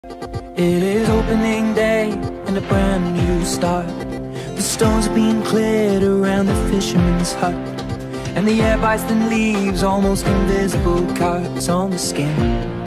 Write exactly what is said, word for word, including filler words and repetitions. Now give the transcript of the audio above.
It is opening day and a brand new start. The stones are being cleared around the fisherman's hut, and the air bites thin leaves almost invisible cuts on the skin.